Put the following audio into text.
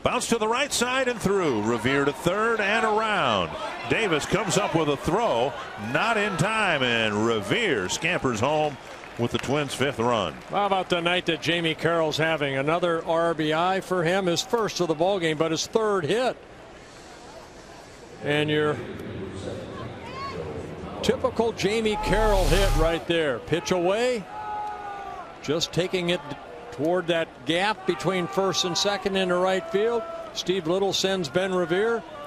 Bounce to the right side and through. Revere to third and around. Davis comes up with a throw, not in time, and Revere scampers home with the Twins' 5th run. How about the night that Jamie Carroll's having? Another RBI for him, his first of the ball game, but his 3rd hit. And your typical Jamie Carroll hit right there. Pitch away, just taking it toward that gap between first and second into right field. Steve Little sends Ben Revere